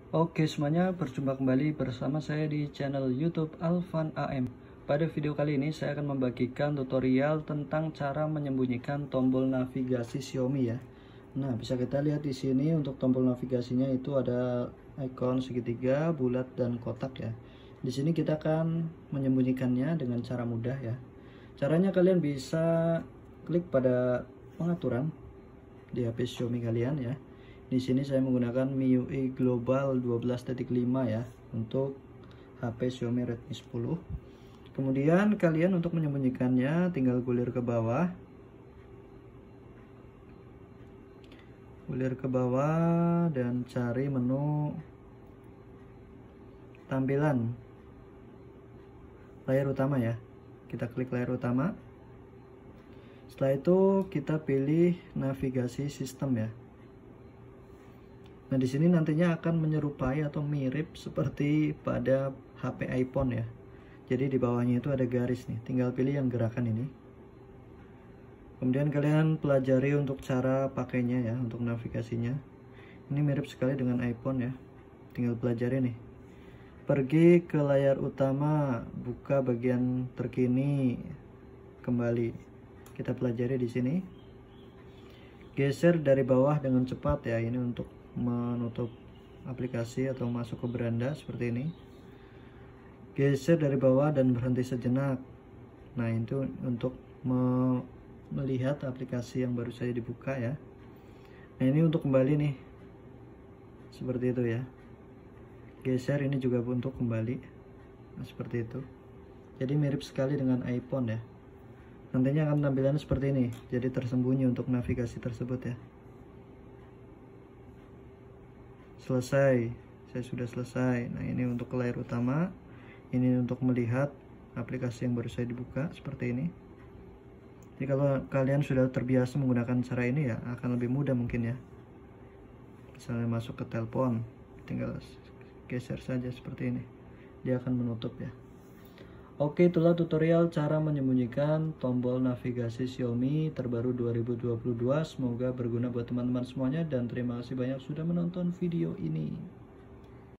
Oke semuanya, berjumpa kembali bersama saya di channel YouTube Alvan AM. Pada video kali ini saya akan membagikan tutorial tentang cara menyembunyikan tombol navigasi Xiaomi ya. Nah, bisa kita lihat di sini untuk tombol navigasinya itu ada ikon segitiga, bulat dan kotak ya. Di sini kita akan menyembunyikannya dengan cara mudah ya. Caranya kalian bisa klik pada pengaturan di HP Xiaomi kalian ya. Di sini saya menggunakan MIUI Global 12.5 ya untuk HP Xiaomi Redmi 10. Kemudian kalian untuk menyembunyikannya tinggal gulir ke bawah. Gulir ke bawah dan cari menu tampilan layar utama ya. Kita klik layar utama. Setelah itu kita pilih navigasi sistem ya. Nah, di sini nantinya akan menyerupai atau mirip seperti pada HP iPhone ya. Jadi di bawahnya itu ada garis nih, tinggal pilih yang gerakan ini. Kemudian kalian pelajari untuk cara pakainya ya, untuk navigasinya. Ini mirip sekali dengan iPhone ya. Tinggal pelajari nih. Pergi ke layar utama, buka bagian terkini, kembali. Kita pelajari di sini. Geser dari bawah dengan cepat ya, ini untuk menutup aplikasi atau masuk ke beranda seperti ini. Geser dari bawah dan berhenti sejenak. Nah, itu untuk melihat aplikasi yang baru saja dibuka ya. Nah, ini untuk kembali nih, seperti itu ya. Geser ini juga untuk kembali, nah, seperti itu. Jadi mirip sekali dengan iPhone ya. Nantinya akan tampilannya seperti ini, jadi tersembunyi untuk navigasi tersebut ya. Selesai, saya sudah selesai. Nah, ini untuk layar utama, ini untuk melihat aplikasi yang baru saya dibuka seperti ini. Jadi kalau kalian sudah terbiasa menggunakan cara ini ya, akan lebih mudah mungkin ya. Misalnya masuk ke telepon, tinggal geser saja seperti ini, dia akan menutup ya. Oke, itulah tutorial cara menyembunyikan tombol navigasi Xiaomi terbaru 2022. Semoga berguna buat teman-teman semuanya dan terima kasih banyak sudah menonton video ini.